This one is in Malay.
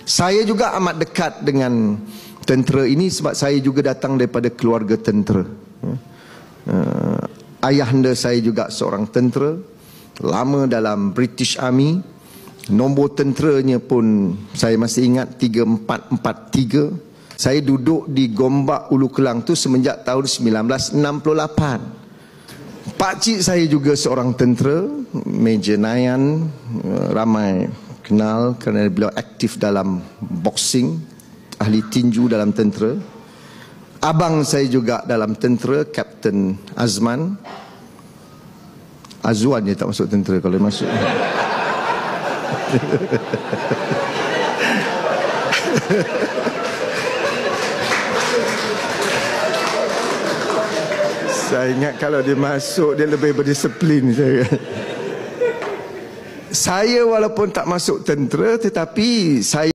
Saya juga amat dekat dengan tentera ini sebab saya juga datang daripada keluarga tentera. Ayahanda saya juga seorang tentera, lama dalam British Army. Nombor tenteranya pun saya masih ingat 3443. Saya duduk di Gombak Ulu Kelang tu semenjak tahun 1968. Pakcik saya juga seorang tentera, Major Nayan, ramai kenal kerana beliau aktif dalam boxing, ahli tinju dalam tentera. Abang saya juga dalam tentera, Kapten Azman. Azwan dia tak masuk tentera, kalau dia masuk. Saya ingat kalau dia masuk dia lebih berdisiplin. Saya walaupun tak masuk tentera tetapi saya